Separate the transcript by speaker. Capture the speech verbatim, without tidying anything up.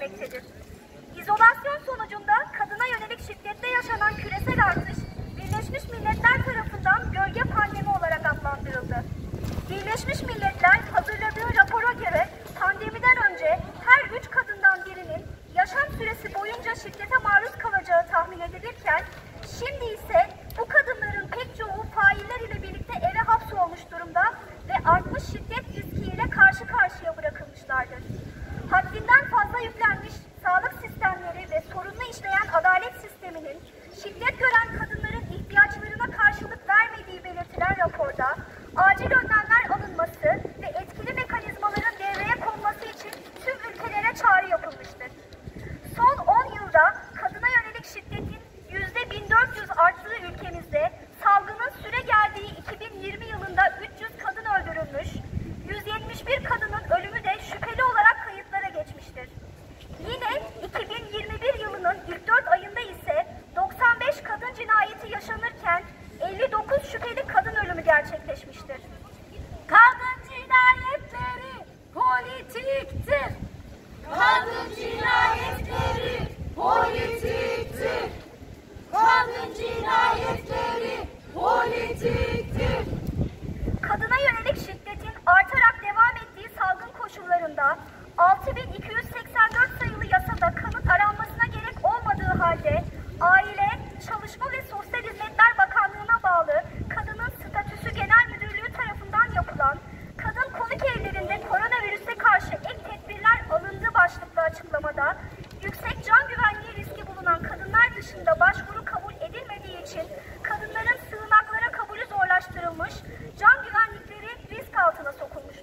Speaker 1: görülmektedir. İzolasyon sonucunda kadına yönelik şiddette yaşanan küresel artış, Birleşmiş Milletler tarafından gölge pandemi olarak adlandırıldı. Birleşmiş Milletler hazırladığı rapora göre pandemiden önce her üç kadından birinin yaşam süresi boyunca şiddete maruz kalacağı tahmin edilirken, şimdi ise bu kadınların pek çoğu failler ile birlikte eve hapsolmuş durumda ve artmış şiddet riskiyle karşı karşıya bırakılmışlardır. Haddinden fazla yüklenmiş sağlık sistemleri ve sorunlu işleyen adalet sisteminin şiddet gören kadınların ihtiyaçlarına karşılık vermediği belirtilen raporda acil önlemler alınması ve etkili mekanizmaların devreye konması için tüm ülkelere çağrı yapılmıştır. Son on yılda kadına yönelik şiddetin yüzde bin dört yüz arttığı ülkemizde salgının süre geldiği iki bin yirmi yılında üç yüz kadın öldürülmüş, yüz yetmiş bir kadının ölümü de şüpheli olarak kayıtlara geçmiştir. Yine iki bin yirmi bir yılının ilk dört ayında ise doksan beş kadın cinayeti yaşanırken elli dokuz şüpheli kadın ölümü gerçekleşmiştir.
Speaker 2: Kadın cinayetleri politiktir. Kadın cinayetleri politiktir. Kadın cinayetleri politiktir.
Speaker 1: Kadına yönelik şiddetin artarak devam ettiği salgın koşullarında altı bin iki yüz seksen dört sayılı yasada kanıt aranmasına gerek olmadığı halde Aile, Çalışma ve Sosyal Hizmetler Bakanlığı'na bağlı Kadının Statüsü Genel Müdürlüğü tarafından yapılan kadın konuk evlerinde koronavirüse karşı ek tedbirler alındığı başlıklı açıklamada yüksek can güvenliği riski bulunan kadınlar dışında başvuru kabul edilmediği için kadınların sığınaklara kabulü zorlaştırılmış, can güvenlikleri risk altına sokulmuştur.